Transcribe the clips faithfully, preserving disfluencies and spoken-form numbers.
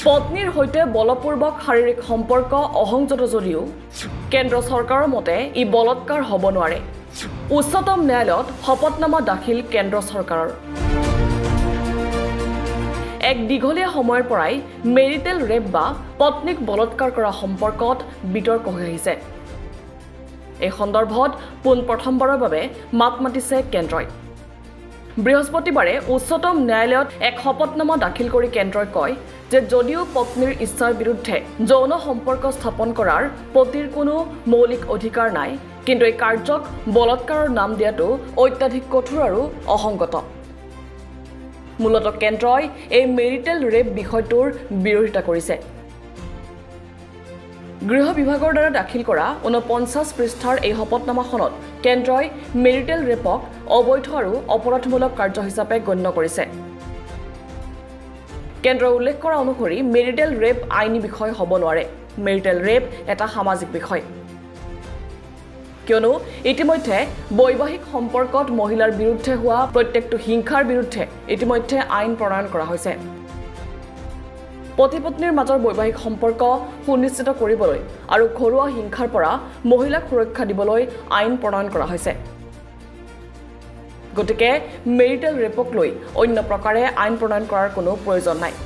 পত্নীৰ হৈতে বলপূৰ্বক শাৰীৰিক সম্পৰ্ক অসংযত যদিও কেন্দ্ৰ চৰকাৰৰ মতে ই বলৎকাৰ হ'ব নোৱাৰে উচ্চতম ন্যায়ালয়ত শপতনামা দাখিল কেন্দ্ৰ চৰকাৰৰ এক দীঘলীয়া সময়ৰ পৰাই মেৰিটেল ৰেপ বা পত্নীক বলৎকাৰ কৰা সম্পৰ্কত বিতৰ্ক হৈ আহিছে এই সন্দৰ্ভত পোন প্ৰথমবাৰৰ বাবে মাত মাতিছে কেন্দ্ৰই বৃহস্পতিবাৰে উচ্চতম ন্যায়ালয়ত এক শপতনামা দাখিল কৰি কেন্দ্ৰই কয় যে যদিও পত্নীৰ ইচ্ছাৰ বিৰুদ্ধে যৌন সম্পৰ্ক স্থাপন কৰাৰ পতিৰ কোনো মৌলিক অধিকাৰ নাই কিন্তু এই কাৰ্যক বলৎকাৰৰ নাম দিয়াটো অত্যাধিক কঠোৰ আৰু অসংগত মূলতঃ কেন্দ্ৰই এই মেৰিটেল ৰেপ বিষয়টোৰ বিৰোধিতা কৰিছে গৃহ বিভাগৰ দ্বাৰা দাখিল কৰা ঊনপঞ্চাছ পৃষ্ঠাৰ এই শপতনামাখনত কেন্দ্ৰই মেৰিটেল ৰেপক অবৈধ আৰু অপৰাধমূলক কাৰ্য হিচাপে গণ্য কৰিছে কেন্দ্ৰই উল্লেখ কৰা অনুসৰি মেৰিটেল ৰেপ আইনী বিষয় হ'ব নোৱাৰে মেৰিটেল ৰেপ এটা সামাজিক বিষয় কিয়নো ইতিমধ্যে বৈবাহিক সম্পৰ্কত মহিলাৰ বিৰুদ্ধে হোৱা প্ৰত্যেকটো হিংসাৰ বিৰুদ্ধে ইতিমধ্যে আইন প্ৰণয়ন কৰা হৈছে পতি পত্নীৰ মাজৰ বৈবাহিক সম্পৰ্ক সুনিশ্চিত কৰিবলৈ আৰু ঘৰুৱা হিংসাৰ পৰা মহিলাক সুৰক্ষা দিবলৈ আইন প্ৰণয়ন কৰা হৈছে গতিকে মেৰিটেল ৰেপক লৈ অন্য প্ৰকাৰে আইন প্ৰণয়ন কৰাৰ কোনো প্ৰয়োজন নাই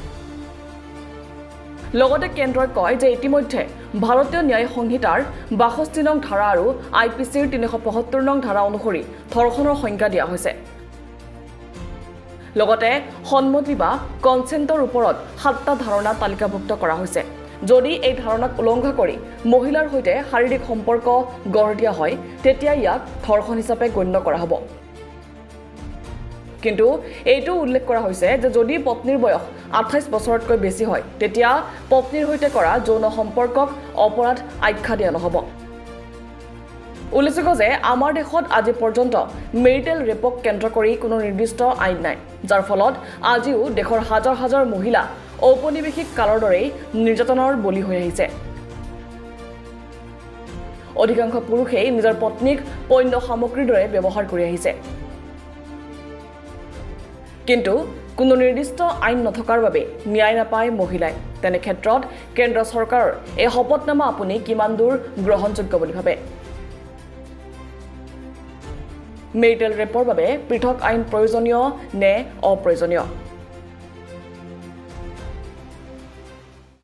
লগতে কেন্দ্ৰই কয় যে ইতিমধ্যে ভাৰতীয় ন্যায় সংহিতাৰ বাষষ্ঠি নং ধাৰা আৰু আই পি চিৰ তিনিশ পঁয়সত্তৰ নং ধাৰা অনুসৰি ধৰ্ষণৰ সংজ্ঞা দিয়া হৈছে লগতে সন্মতি বা কনসেন্টৰ ওপৰত সাতটা ধাৰণা তালিকাভুক্ত কৰা হৈছে যদি এই ধাৰণাক উলংঘা কৰি মহিলাৰ হৈতে শাৰীৰিক সম্পৰ্ক গঢ় দিয়া হয় তেতিয়া ইয়াক ধৰ্ষণ হিচাপে গণ্য কৰা হ'ব কিন্তু এইটো উল্লেখ কৰা হৈছে যে যদি পত্নীৰ বয়স আঠাইছ বছৰতকৈ বেছি হয় তেতিয়া পত্নীৰ হৈতে কৰা যৌন সম্পৰ্কক অপৰাধ আখ্যা দিয়া নহ'ব উল্লেখযোগ্য যে আমাৰ দেশত আজি পৰ্যন্ত মেৰিটেল ৰেপক কেন্দ্ৰ কৰি কোনো নিৰ্দিষ্ট আইন নাই যাৰ ফলত আজিও দেশৰ হাজাৰ হাজাৰ মহিলা ঔপনিৱেশিক কালৰ দৰেই নিৰ্যাতনৰ বলি হৈ আহিছে অধিকাংশ পুৰুষেই নিজৰ পত্নীক পণ্য সামগ্ৰীৰ দৰে ব্যৱহাৰ কৰি আহিছে কিন্তু কোনো নিৰ্দিষ্ট আইন নথকাৰ বাবে ন্যায় নাপায় মহিলাই তেনে ক্ষেত্ৰত কেন্দ্ৰ চৰকাৰৰ এই শপতনামা আপুনি কিমান দূৰ গ্ৰহণযোগ্য বুলি ভাবে মেৰিটেল ৰেপৰ বাবে পৃথক আইন প্ৰয়োজনীয় নে অপ্ৰয়োজনীয়